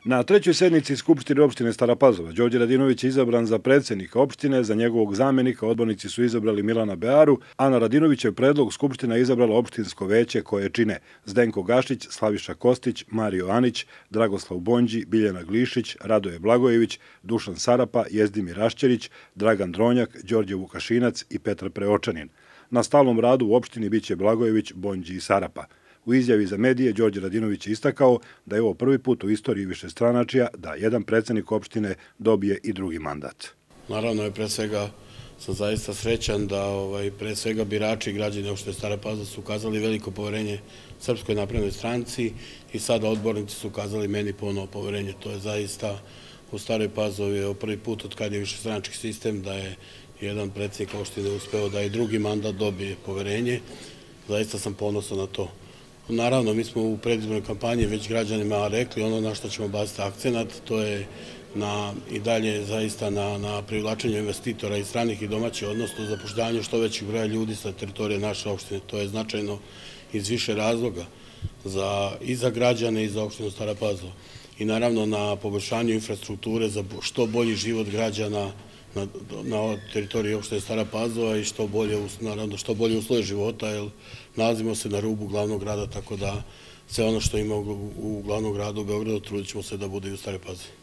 Na trećoj sednici Skupštine opštine Stara Pazova Đorđe Radinović je izabran za predsjednika opštine, za njegovog zamenika odbornici su izabrali Milana Bearu, a na Radinovićev predlog Skupština je izabrala opštinsko veće koje čine Zdenko Gašić, Slaviša Kostić, Mario Anić, Dragoslav Bonđi, Biljana Glišić, Radoje Blagojević, Dušan Sarapa, Jezdimir Rašćerić, Dragan Dronjak, Đorđe Vukašinac i Petar Preočanin. Na stalnom radu u opštini biće Blagojević, Bonđi i Sarapa. U izjavi za medije Đorđe Radinović je istakao da je ovo prvi put u istoriji višestranačja da jedan predsjednik opštine dobije i drugi mandat. Naravno, pre svega sam zaista srećan da pre svega birači i građani opštine Stara Pazova su ukazali veliko poverenje Srpskoj naprednoj stranci i sada odbornici su ukazali meni ponovo poverenje. To je zaista u Staroj Pazovi prvi put od kada je višestranački sistem da je jedan predsjednik opštine uspeo da i drugi mandat dobije poverenje. Zaista sam ponosan na to. Naravno, mi smo u predizbornoj kampanji već građanima rekli ono na što ćemo baciti akcenat, to je i dalje zaista na privlačenju investitora i stranih i domaćih, odnosno zapošljavanju što većih broja ljudi sa teritorije naše opštine. To je značajno iz više razloga i za građane i za opštinu Stara Pazova. I naravno na poboljšanju infrastrukture za što bolji život građana na teritoriji opštine Stara Pazova i što bolje uslove života, jer nalazimo se na rubu glavnog grada, tako da sve ono što ima u glavnom gradu u Beogradu trudit ćemo se da bude i u Staroj Pazovi.